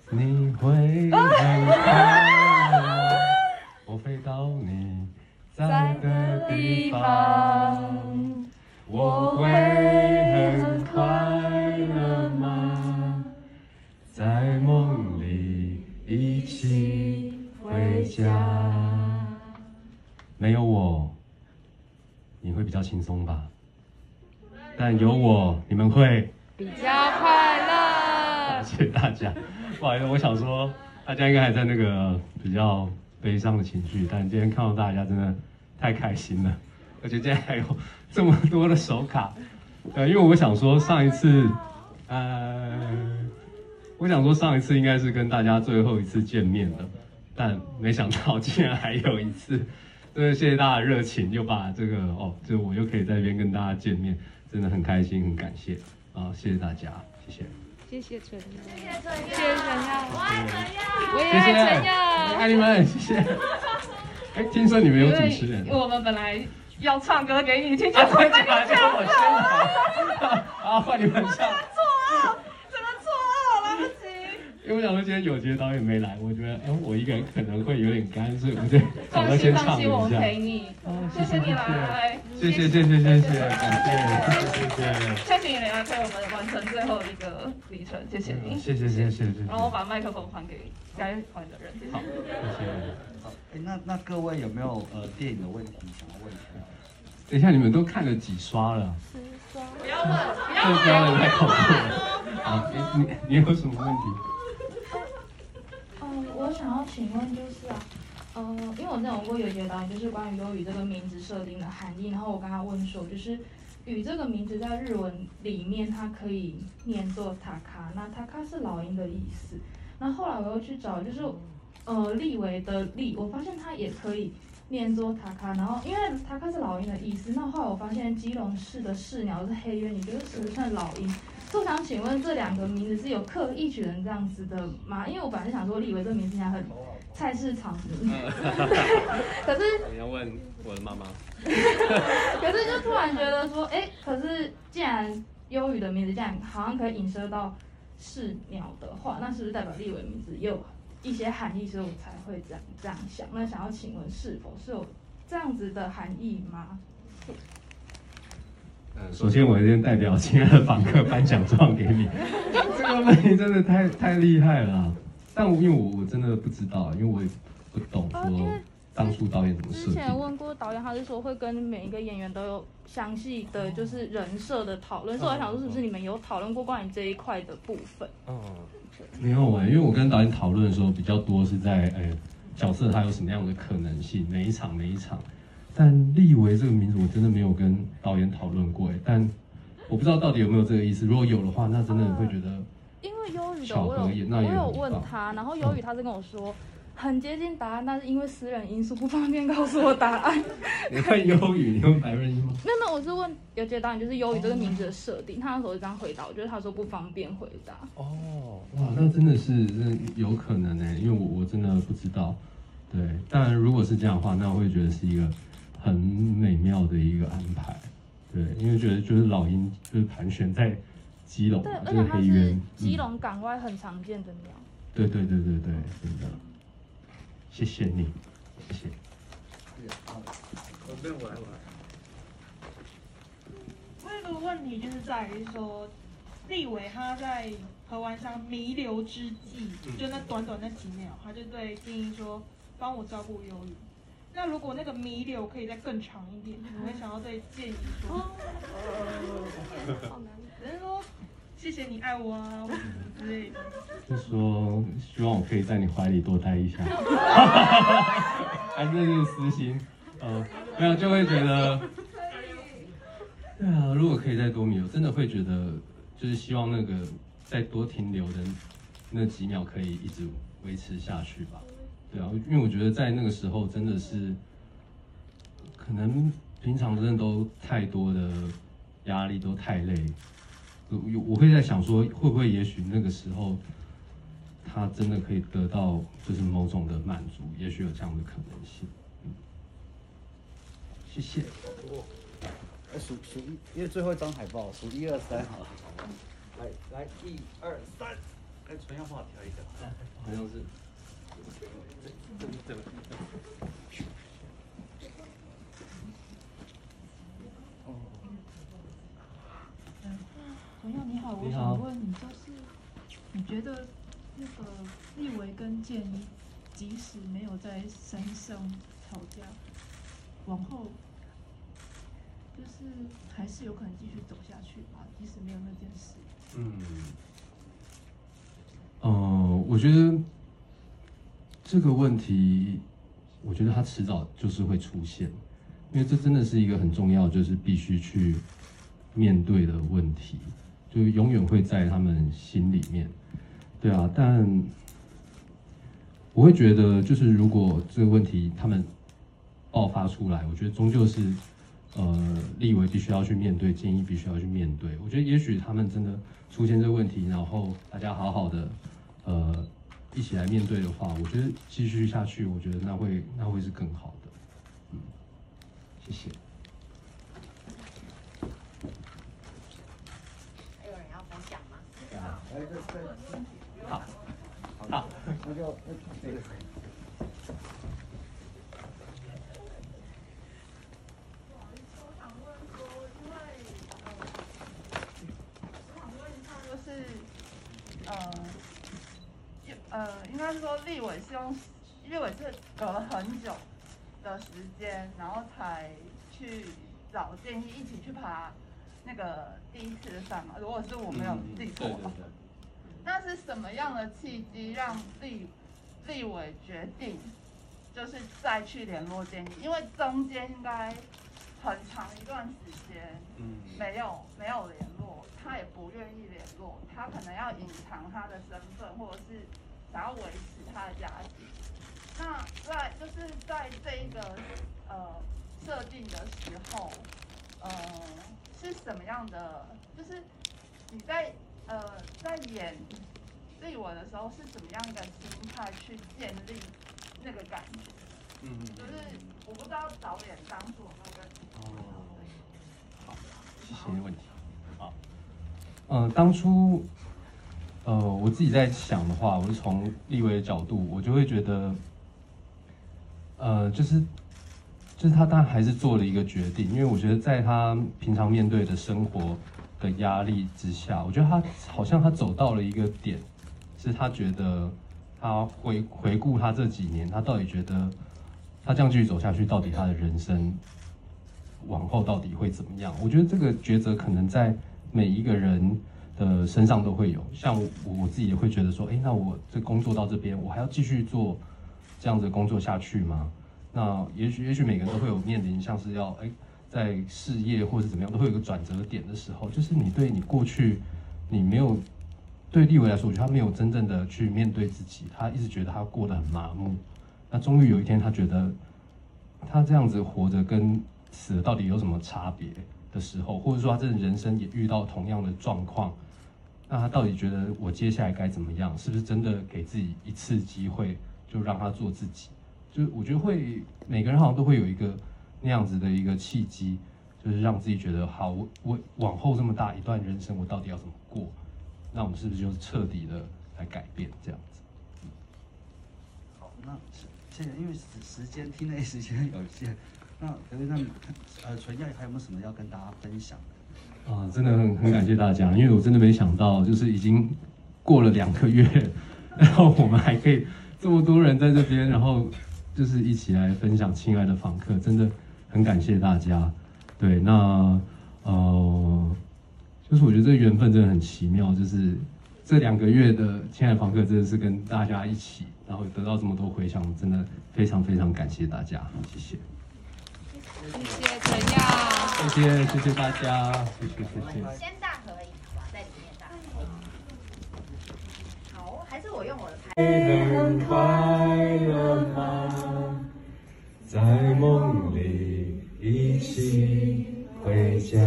你会很快乐，我飞到你在的地方，我会很快乐吗？在梦里一起回家。没有我，你会比较轻松吧？但有我，你们会比较快乐。 谢谢大家。不好意思，我想说，大家应该还在那个比较悲伤的情绪，但今天看到大家真的太开心了，而且今天还有这么多的手卡。因为我想说上一次，我想说上一次应该是跟大家最后一次见面了，但没想到竟然还有一次。真的谢谢大家的热情，又把这个就我又可以在这边跟大家见面，真的很开心，很感谢啊！谢谢大家，谢谢。 谢谢陈耀， 谢谢陈耀， 谢谢陈耀， 我爱陈耀， 我也谢谢爱陈耀， 爱你们，谢谢。哎，听说你们有主持人， 我们本来要唱歌给你听，就真的假的？就我先来，啊，换你们唱。 真的错愕，来不及。 因为我想说今天有杰导演没来，我觉得我一个人可能会有点干，所以我就想说先唱一下。 我陪你。谢谢你来， 谢谢，感谢，谢谢。 谢谢你来陪我们完成最后一个里程，谢谢你。 谢谢。 然后我把麦克风还给该还的人。 好，谢谢。 好，那各位有没有电影的问题想要问一下？ 等一下，你们都看了几刷了 10刷。不要问， 不要问，太恐怖了。好，你有什么问题？ 我想要请问就是因为我之前问过有杰导演，就是关于忧郁这个名字设定的含义，然后我跟他问说，就是雨这个名字在日文里面它可以念作塔卡，那塔卡是老鹰的意思。那后来我又去找，就是立维的立，我发现它也可以念作塔卡，然后因为塔卡是老鹰的意思，那后来我发现基隆市的市鸟是黑鸢，你觉得是不是算老鹰？所以我想请问这两个名字是有刻意取人这样子的吗？因为我本来是想说立维这个名字听起来很菜市场名，可是你要问我的妈妈。 可是就突然觉得说，可是既然忧郁的名字这样好像可以引申到市鸟的话，那是不是代表立维名字也有一些含义？所以我才会这样想。那想要请问是否是有这样子的含义吗？ 首先我先代表亲爱的访客颁奖状给你，这个问题真的太厉害了。但因为我真的不知道，因为我也不懂说当初导演怎么设计。 之前问过导演，他是说会跟每一个演员都有详细的就是人设的讨论，所以我想说是不是你们有讨论过关于这一块的部分？ 没有因为我跟导演讨论的时候比较多是在角色他有什么样的可能性，每一场。但立维这个名字我真的没有跟导演讨论过但我不知道到底有没有这个意思。如果有的话，那真的会觉得因为忧郁的巧合也那也我有很棒问他，然后忧郁他是跟我说。很接近答案，但是因为私人因素不方便告诉我答案。 你问忧郁，你问白润英吗？ 没有，我是问有杰导演，就是忧郁这个名字的设定，他那时候是这样回答，我觉得他说不方便回答。 哇，那真的是有可能因为我真的不知道。对，当然如果是这样的话，那我会觉得是一个很美妙的一个安排。对，因为觉得就是老鹰就是盘旋在基隆嘛， 对，而这个且它是黑鸢， 基隆港外很常见的鸟。 对，真的。谢谢你，谢谢。 好，我来。 我有个问题就是在于说，立伟他在河湾上弥留之际，就那短短那几秒，他就对静音说：“帮我照顾忧郁。”那如果那个弥留可以再更长一点，你会想要对建议说？只是说谢谢你爱我啊，或者什么之类的。 就说希望我可以在你怀里多待一下，还是私心，没有就会觉得，对啊，如果可以再多弥留，真的会觉得就是希望那个再多停留的那几秒可以一直维持下去吧，对啊，因为我觉得在那个时候真的是，可能平常真的都太多的压力，都太累。我会在想说，会不会也许那个时候，他真的可以得到就是某种的满足，也许有这样的可能性。谢谢。 数一，因为最后一张海报数1、2、3好了。来，1、2、3。 纯要帮我调一个， 好像是。对。 朋友你好，我想问你，就是你觉得那个立委跟建一，即使没有在山上吵架，往后就是还是有可能继续走下去吧？即使没有那件事。 我觉得这个问题，我觉得它迟早就是会出现，因为这真的是一个很重要，就是必须去面对的问题，就永远会在他们心里面，对啊。但我会觉得，就是如果这个问题他们爆发出来，我觉得终究是立委必须要去面对，建议必须要去面对。我觉得也许他们真的出现这个问题，然后大家好好的一起来面对的话，我觉得继续下去，我觉得那会是更好的。谢谢。 还有人要分享吗？ 好， 那就这个。 应该是说立委是隔了很久的时间，然后才去找建议一起去爬那个第一次的山嘛。如果是我没有记错的话，那是什么样的契机让立委决定就是再去联络建议？因为中间应该很长一段时间没有联络，他也不愿意联络，他可能要隐藏他的身份，或者是想要维持他的家庭。那在这一个设定的时候，是什么样的？就是你在演立委的时候是什么样的心态去建立那个感觉？就是我不知道导演当初有没有跟你好，谢谢问题。好，当初我自己在想的话，我是从立委的角度，我就会觉得，就是他当然还是做了一个决定，因为我觉得在他平常面对的生活的压力之下，我觉得他好像他走到了一个点，是他觉得他回顾他这几年，他到底觉得他这样继续走下去，到底他的人生往后到底会怎么样？我觉得这个抉择可能在每一个人的身上都会有。像我自己也会觉得说，那我这工作到这边，我还要继续做这样子的工作下去吗？那也许每个人都会有面临像是要在事业或是怎么样，都会有一个转折点的时候，就是你对你过去你没有对立委来说，我觉得他没有真正的去面对自己，他一直觉得他过得很麻木。那终于有一天，他觉得他这样子活着跟死了到底有什么差别的时候，或者说他真的人生也遇到同样的状况，那他到底觉得我接下来该怎么样？是不是真的给自己一次机会，就让他做自己？就是我觉得每个人好像都会有一个那样子的一个契机，就是让自己觉得好，我往后这么大一段人生，我到底要怎么过？那我们是不是就是彻底的来改变这样子？ 好，那谢谢，因为时间厅内时间有限，那纯耀还有没有什么要跟大家分享的？ 真的很感谢大家，因为我真的没想到，就是已经过了2个月，然后我们还可以这么多人在这边，然后就是一起来分享亲爱的访客，真的很感谢大家。对，那就是我觉得这个缘分真的很奇妙，就是这2个月的亲爱的访客真的是跟大家一起，然后得到这么多回响，真的非常非常感谢大家，谢谢。 谢谢陈耀， 谢谢大家，谢谢。 先大合影，好吧，在里面大合影。好，还是我用我的牌。 很快乐吗？在梦里一起回家。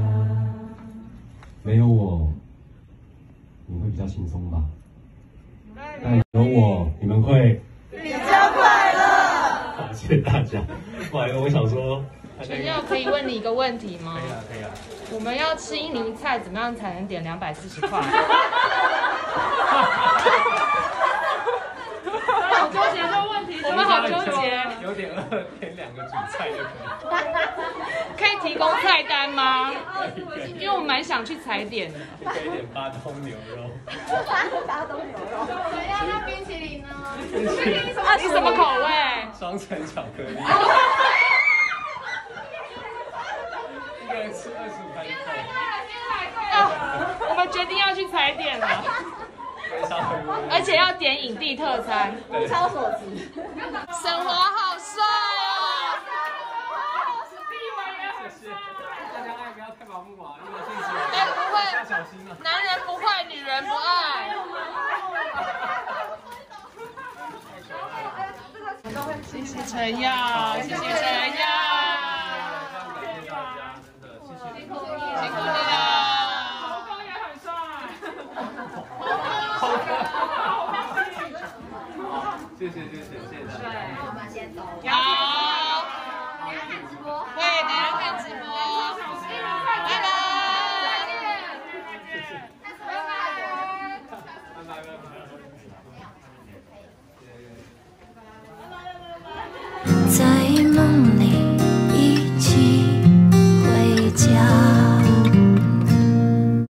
没有我，你们会比较轻松吧？但有我，你们会比较快乐。 好，谢谢大家。不好意思，我想说， 陈耀可以问你一个问题吗？ 可以啊。 我们要吃印尼菜，怎么样才能点240块？ 好纠结。 有点饿，点2个主菜就可以。 可以提供菜单吗？ 可以因为我蛮想去踩点的。 可以点巴东牛肉。 巴东牛肉。 对呀，那冰淇淋呢？ 你什么口味？ 双层巧克力。一个人吃25块就够了。 我们决定要去踩点了，而且要点影帝特餐。 物超所值。 沈华好帅哦！ 谢谢。大家爱不要太盲目啊，因为这一集哎，不会， 要小心啊。 男人不坏，女人不爱。谢谢陈耀，谢谢陈耀。 感谢大家，真的谢谢。 辛苦你了。 猴哥也很帅。 谢谢大家。 那我们先走。 好， 等下看直播。 对，等下看直播。拜拜。 在梦里。